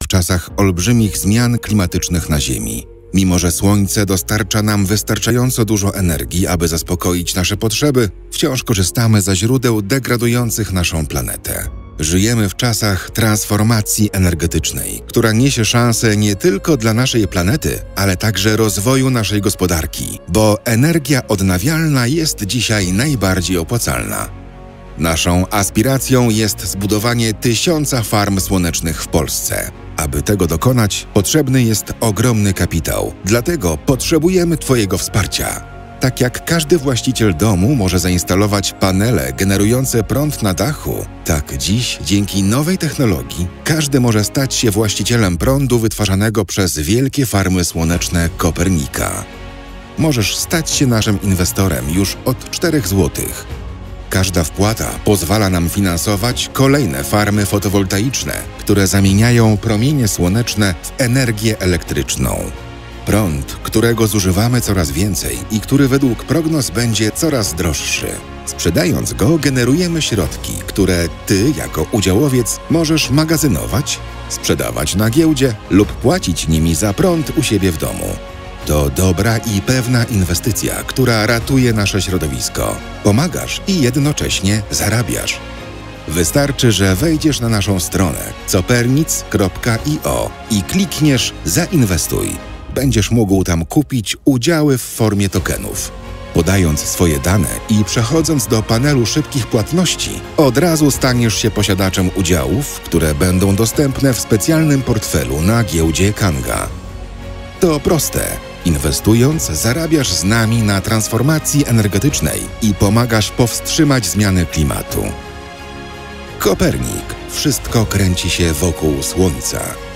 czasach olbrzymich zmian klimatycznych na Ziemi. Mimo że Słońce dostarcza nam wystarczająco dużo energii, aby zaspokoić nasze potrzeby, wciąż korzystamy ze źródeł degradujących naszą planetę. Żyjemy w czasach transformacji energetycznej, która niesie szansę nie tylko dla naszej planety, ale także rozwoju naszej gospodarki, bo energia odnawialna jest dzisiaj najbardziej opłacalna. Naszą aspiracją jest zbudowanie 1000 farm słonecznych w Polsce. Aby tego dokonać, potrzebny jest ogromny kapitał, dlatego potrzebujemy Twojego wsparcia. Tak jak każdy właściciel domu może zainstalować panele generujące prąd na dachu, tak dziś dzięki nowej technologii każdy może stać się właścicielem prądu wytwarzanego przez wielkie farmy słoneczne Kopernika. Możesz stać się naszym inwestorem już od 4 zł. Każda wpłata pozwala nam finansować kolejne farmy fotowoltaiczne, które zamieniają promienie słoneczne w energię elektryczną. Prąd, którego zużywamy coraz więcej i który według prognoz będzie coraz droższy. Sprzedając go, generujemy środki, które Ty jako udziałowiec możesz magazynować, sprzedawać na giełdzie lub płacić nimi za prąd u siebie w domu. To dobra i pewna inwestycja, która ratuje nasze środowisko. Pomagasz i jednocześnie zarabiasz. Wystarczy, że wejdziesz na naszą stronę copernic.io i klikniesz Zainwestuj. Będziesz mógł tam kupić udziały w formie tokenów. Podając swoje dane i przechodząc do panelu szybkich płatności, od razu staniesz się posiadaczem udziałów, które będą dostępne w specjalnym portfelu na giełdzie Kanga. To proste. Inwestując, zarabiasz z nami na transformacji energetycznej i pomagasz powstrzymać zmiany klimatu. Kopernik. Wszystko kręci się wokół Słońca.